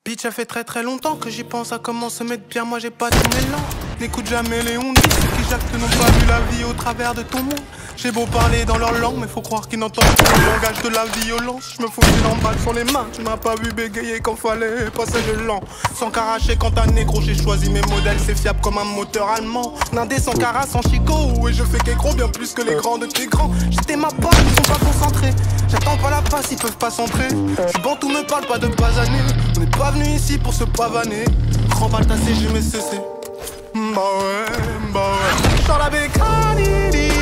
Bitch, ça fait très longtemps que j'y pense à comment se mettre bien, moi j'ai pas ton élan. N'écoute jamais les ondis, ceux qui jactent n'ont pas vu la vie au travers de ton monde. J'ai beau parler dans leur langue, mais faut croire qu'ils n'entendent pas le langage de la violence. Je me fous d'une emballe sur les mains, tu m'as pas vu bégayer quand fallait passer le lent. Sans caracher quand t'as négro, j'ai choisi mes modèles, c'est fiable comme un moteur allemand. Nindé sans cara, sans chicot, et je fais qu'écro bien plus que les grands de tes grands. J'étais ma part, ils sont pas concentrés. J'attends pas la passe, ils peuvent pas centrer. J'suis bon, tout me parle pas de basaner. On n'est pas venu ici pour se pavaner. Remballe ta CG, mais cessé. Bah ouais. J'sors la bécane.